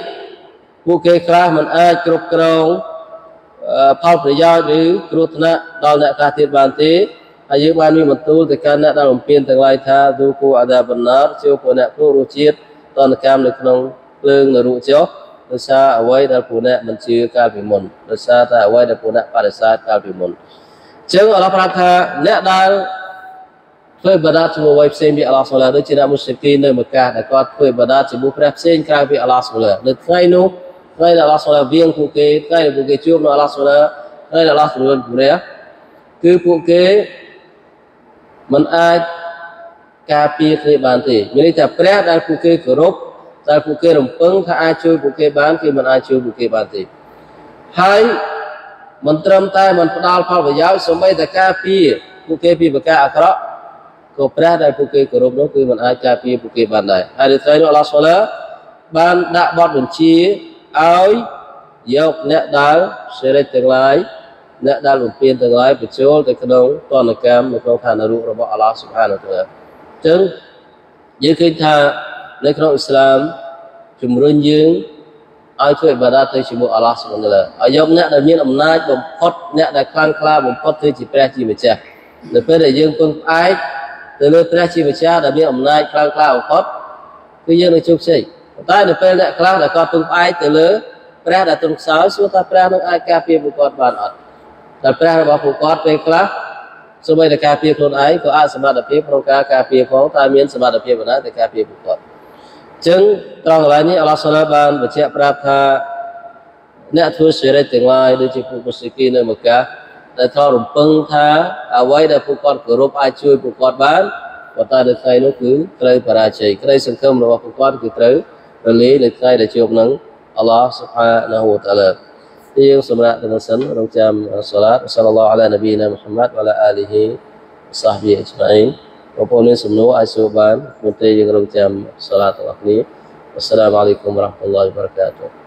bukan kelah man aiគ្រប់គ្រងផលប្រយោជន៍ឬគ្រោះថ្នាក់ដល់អ្នកខ្លះទៀតបានទេហើយយើងបានមានបន្ទូលទៅកាន់អ្នកដែលបំពេញទាំងឡាយថាទូគូអាដាបណ្ណារជួបពួកអ្នកគ្រោះរសជាតិតនកម្មនៅក្នុងភ្លើងនរកចុះដោយសារអ្វីដែលពួកអ្នកមិនជឿកាលពីមុនដោយសារតែអ្វីដែលពួកអ្នកបដិសេធកាលពីមុនអញ្ចឹងអល់ឡោះប្រាប់ថាអ្នកដែលធ្វើបាដាតជាមួយអ្វីផ្សេងពីអល់ឡោះសូឡាដូចជាអ្នកមុស្លីមនៅមគ្កាដែលគាត់ធ្វើបាដាតជាមួយព្រះផ្សេងក្រៅពីអល់ឡោះសូឡានៅថ្ងៃនោះថ្ងៃដែលអល់ឡោះសូឡាវៀងពួកគេថ្ងៃដែលពួកគេជួបនឹងអល់ឡោះសូឡាថ្ងៃដែលអល់ឡោះសូឡាព្រះគឺពួកគេមិនអាចការពារគ្នាបានទេមានន័យថាព្រះដែលពួកគេគោរពដែលពួកគេរំពឹងថាអាចជួយពួកគេបានគឺមិនអាចជួយពួកគេបានទេហើយមិនត្រឹមតែមិនផ្ដល់ផលប្រយោជន៍សូម្បីតែការពារពួកគេពីប្រការអាក្រក់ក៏ព្រះដែលពួកគេគោរពនោះគឺមិនអាចការពារពួកគេបានដែរហើយនៅថ្ងៃនោះអល់ឡោះសូឡាបានដាក់បទបញ្ជាឲ្យយកអ្នកដែលសេរីទាំងឡាយអ្នកដែលបំពេញទាំងឡាយបញ្ចូលទៅក្នុងតនកម្មនៅក្នុងឋានរូបរបស់អល់ឡោះស៊ុបហានវតាអាឡាអញ្ចឹងយើងឃើញថានៅក្នុងអ៊ីស្លាមជំរុញយើងឲ្យធ្វើឥបាដាតទៅជាមួយអល់ឡោះស៊ុបហានវតាអាឡាឲ្យយកអ្នកដែលមានអំណាចបំផុតអ្នកដែលខ្លាំងក្លាបំផុតគឺជាព្រះជាម្ចាស់នៅពេលដែលយើងពឹងផ្អែកទៅលើព្រះជាម្ចាស់ដែលមានអំណាចខ្លាំងក្លាបំផុតគឺយើងនឹងជោគជ័យតែនៅពេលអ្នកខ្លះដែលគាត់ពឹងផ្អែកទៅលើព្រះដែលទ្រង់ខ្សោយសួរថាព្រះនឹងអាចការពារពួកគាត់បានអត់តែព្រះរបស់ពួកគាត់ពេលខ្លះសូម្បីតែការពារខ្លួនឯងក៏អាចសមត្ថភាពក្នុងការការពារផងតែមានសមត្ថភាពប៉ុណ្ណាតែការពារពួកគាត់អញ្ចឹងត្រង់កន្លែងនេះអល់ឡោះស៊ុបហានបានបញ្ជាក់ប្រាប់ថាអ្នកធ្វើសេរីទាំងឡាយដូចជាពួកមុស្លីមនៅមគ្កាដែលធ្លាប់រំពឹងថាអ្វីដែលពួកគាត់គោរពអាចជួយពួកគាត់បានប៉ុន្តែនៅថ្ងៃនោះគឺត្រូវបរាជ័យក្តីសង្ឃឹមរបស់ពួកគាត់គឺត្រូវរលាយនៅថ្ងៃដែលជួបនឹងអល់ឡោះស៊ុបហានវតាអាឡាយើងសម្រាប់ទាំងសិនរងចាំសាឡាតសល្លឡោះអាឡានប៊ីណាមុហമ്മദ്វ៉ាឡាអាលីហ៊ីសាហ្ប៊ីអ៊ីជ្ម៉ាអ៊ីនបងប្អូនមានសំណួរអាចសួរបានមុនពេលយើងរងចាំសាឡាតទាំងអស់គ្នាអស្សឡាមអាឡៃគុំវ៉ារ៉ាហ្មាតុលឡោះវ៉ាបារកាតុហ៍